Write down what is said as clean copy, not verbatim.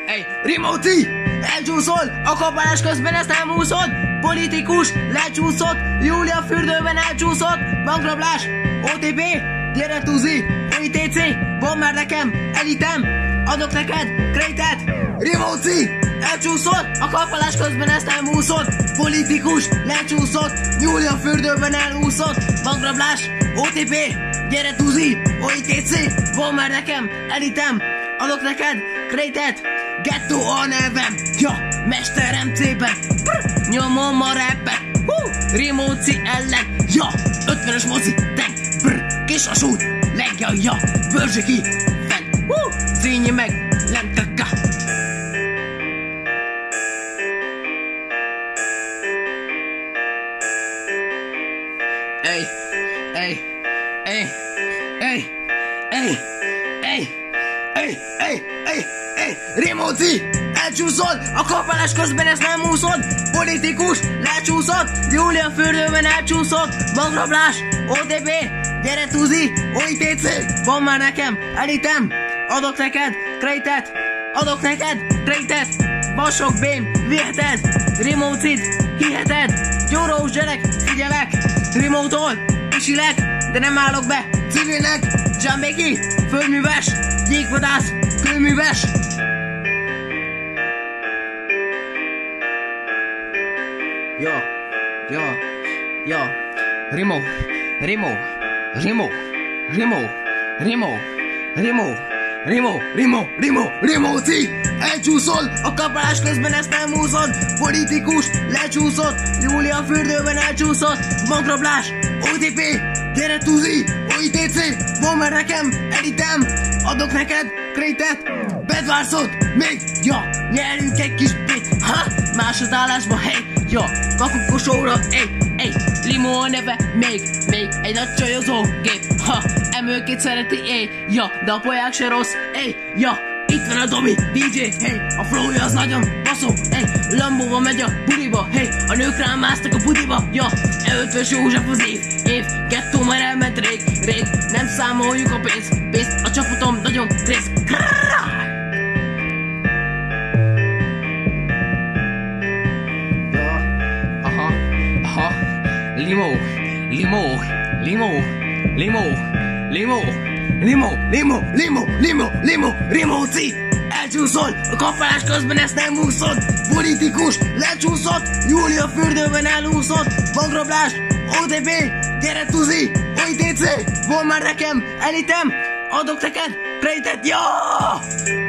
Ej, Rimóci! Elcsúszol, a kapálás közben ezt nem úszod. Politikus, lecsúszott, Júlia fürdőben elcsúszott. Bankrablás, OTP, gyere Tuzi, OITC, van már nekem, elitem, adok neked, krétet. Rimóci! Elcsúszol, a kapálás közben ezt nem úszod. Politikus, lecsúszott, Júlia fürdőben elúszott. Bankrablás, OTP, gyere Tuzi, OITC, van már nekem, elitem, adok neked, krétet. Ghetto a nevem, ja, Mester MC-ben, nyomom a rappet, Rimóci ellen, ja, 50-ös mozi, tank, kis a sút, legja, ja, bőrzsi ki, fent, színj meg, lentökka. Ej, ej, ej, ej, ej, ej, ej, ej, ej, ej, Rimóci! Elcsúszol, a kapálás közben ezt nem úszod. Politikus, lecsúszott, Júlia fürdőben elcsúszott. Bankrablás, OTP, gyere Tuzi, OITC, van már nekem, elitem, adok neked, krétet, adok neked, krétet. Basok bém, viheted, Rimócit, hiheted, gyórós gyerek, figyelek, Rimótól, pisilek, de nem állok be, civilnek, Zsámbéki, földműves, gyíkvadász, kőműves. Ja, Rimó, Rimóci! Elcsúszol, a kapálás közben ezt nem úszod. Politikus, lecsúszott, Júlia fürdőben elcsúszott. Bankrablás, OTP, gyere Tuzi, OITC, van már nekem, elitem, adok neked, krétet. Bedvárszod, még, ja, nyerjünk egy kis bit, ha, másodállásba, hey, ja, vakukosóra, ej, Limó a neve, még egy nagy csajozó gép, ha, emőkét szereti, ja, de a poják se rossz, ja, itt van a Domi, DJ, a flowja az nagyon baszó, Lambóval megy a budiba, a nők rám másztak a budiba, ja, E5-ös József az év, Ghetto már elment rég, nem számoljuk a pénzt, a csapatom nagyon rész, Rimóci! Elcsúszol, a kapálás közben ezt nem úszod. Politikus, lecsúszott, Júlia fürdőben elúszott. Bankrablás, OTP, gyere Tuzi, OITC, van már nekem, elitem, adok neked, krétet, ja!